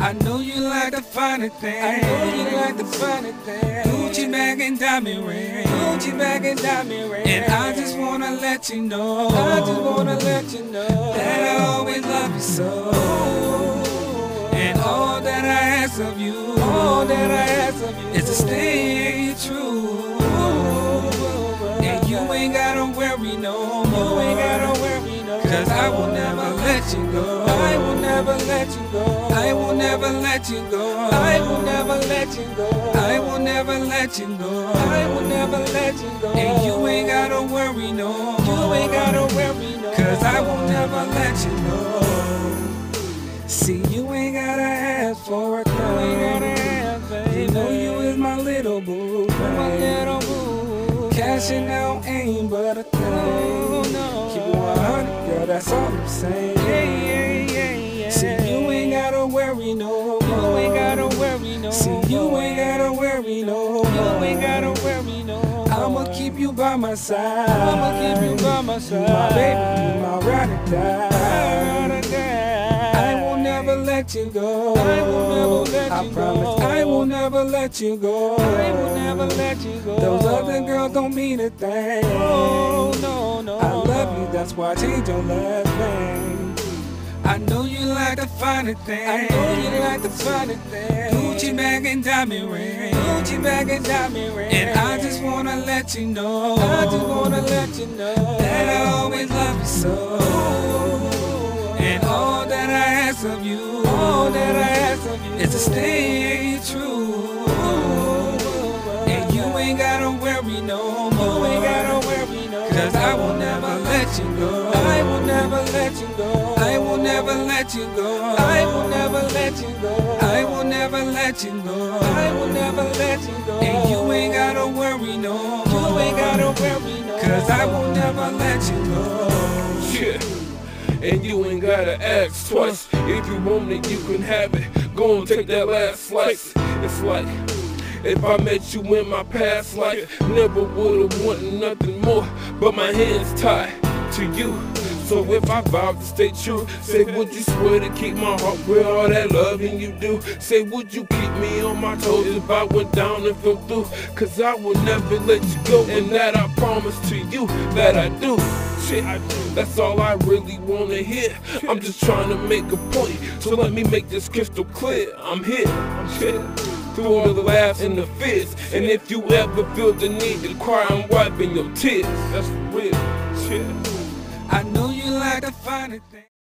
I know you like the finer thing. I know you like the finer thing. Gucci bag and diamond ring. Gucci bag and diamond ring. And I just wanna let you know. I just wanna let you know that I always love you so. And all that I ask of you, all that I ask of you, is to stay true. And you ain't gotta worry no more. You ain't gotta worry no more. 'Cause I will never let you go. I will never let you go. I will never let you go. I will never let you go. I will never let you go. I will never let you go. And you ain't gotta worry no more. You ain't gotta worry no more. 'Cause I will never let you go. See, you ain't gotta ask for a thing. You ain't gotta ask, baby. You know you is my little boo, my little boo. Cashing out ain't but a thing. No. Keep it 100, girl, that's all I'm saying. Yeah. See, you ain't gotta worry no more. You ain't gotta worry no more. See, you ain't gotta worry no more. You ain't gotta worry no more. I'ma keep you by my side. I'ma keep you by my side. You my baby, you my ride or die. I will never let you go. I will never let you go. I promise I will never let you go. I will never let you go. Those other girls don't mean a thing. Oh, no. I love you, that's why I change your last name. I know you like the finer thing. I know you like the finer thing. Gucci bag and diamond ring. Gucci bag and diamond ring. And I just wanna let you know. I just wanna let you know that I always love you so. And all that I ask of you, all that I ask of you, is to stay true. And you ain't gotta worry no more. You ain't gotta worry no more. 'Cause I will never let you go. I will never let you go. I will never let you go. I will never let you go. I will never let you go. I will never let you go. And you ain't gotta worry no more. You ain't gotta worry no more. 'Cause I will never let you go. Yeah. And you ain't gotta ask twice. If you want it, you can have it. Go and take that last slice. It's like if I met you in my past life, never would've wanted nothing more, but my hands tied to you. So if I vow to stay true, say would you swear to keep my heart with all that loving you do? Say would you keep me on my toes if I went down and fell through? 'Cause I will never let you go, and that I promise to you that I do. Shit, that's all I really wanna hear. I'm just trying to make a point, so let me make this crystal clear. I'm here. Through all the laughs and the fears. And if you ever feel the need to cry, I'm wiping your tears. That's for real. Shit. I know you like the finer thing.